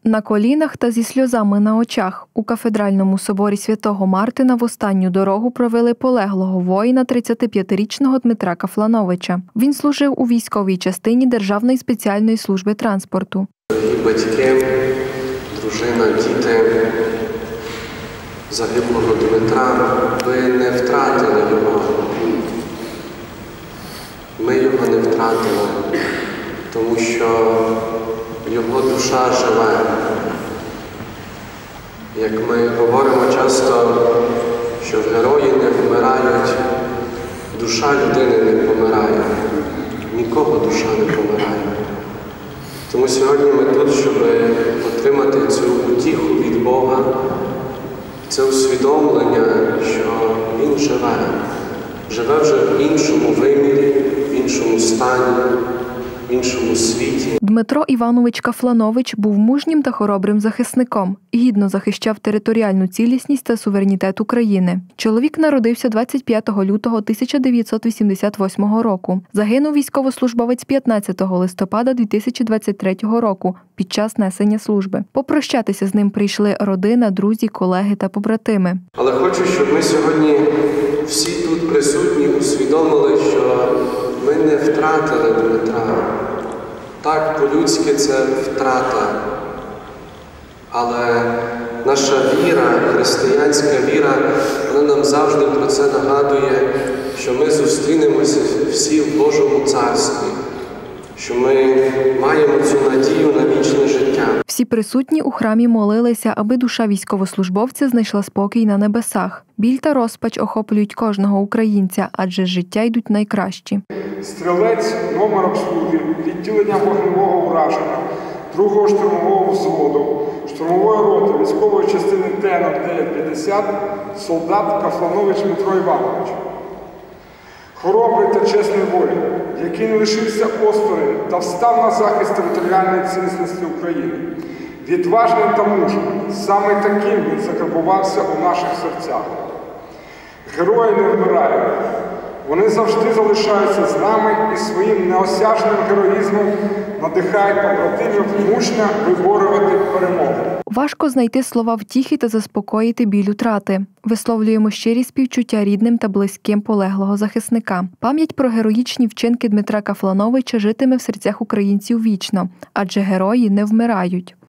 На колінах та зі сльозами на очах у кафедральному соборі Святого Мартина в останню дорогу провели полеглого воїна 35-річного Дмитра Кафлановича. Він служив у військовій частині Державної спеціальної служби транспорту. Дорогі батьки, дружина, діти загиблого Дмитра, ви не втратили його. Ми його не втратили, тому що його душа живе. Як ми говоримо часто, що герої не вмирають, душа людини не помирає, нікого душа не помирає. Тому сьогодні ми тут, щоб отримати цю утіху від Бога, це усвідомлення, що Він живе вже в іншому вимірі, в іншому стані, в іншому світі. Дмитро Іванович Кафланович був мужнім та хоробрим захисником, гідно захищав територіальну цілісність та суверенітет України. Чоловік народився 25 лютого 1988 року. Загинув військовослужбовець 15 листопада 2023 року під час несення служби. Попрощатися з ним прийшли родина, друзі, колеги та побратими. Але хочу, щоб ми сьогодні всі тут присутні усвідомили, що ми не втратили Дмитра. Так, по-людськи це втрата. Але наша віра, християнська віра, вона нам завжди про це нагадує, що ми зустрінемося всі в Божому Царстві, що ми маємо цю надію на вічне життя. Всі присутні у храмі молилися, аби душа військовослужбовця знайшла спокій на небесах. Біль та розпач охоплюють кожного українця, адже з життя йдуть найкращі. Стрілець номер обслуги, відділення вогневого ураження, 2-го штурмового взводу, штурмової роти військової частини Т-0950, солдат Кафланович Дмитро Іванович. Хоробрий та чесний воїн, який не лишився осторонь та встав на захист територіальної цілісності України. Відважний та мужній, саме таким він закарбувався у наших серцях. Герої не вмирають. Вони завжди залишаються з нами і своїм неосяжним героїзмом надихають побратимів мужньо виборювати перемогу. Важко знайти слова втіхи та заспокоїти біль утрати. Висловлюємо щирі співчуття рідним та близьким полеглого захисника. Пам'ять про героїчні вчинки Дмитра Кафлановича житиме в серцях українців вічно, адже герої не вмирають.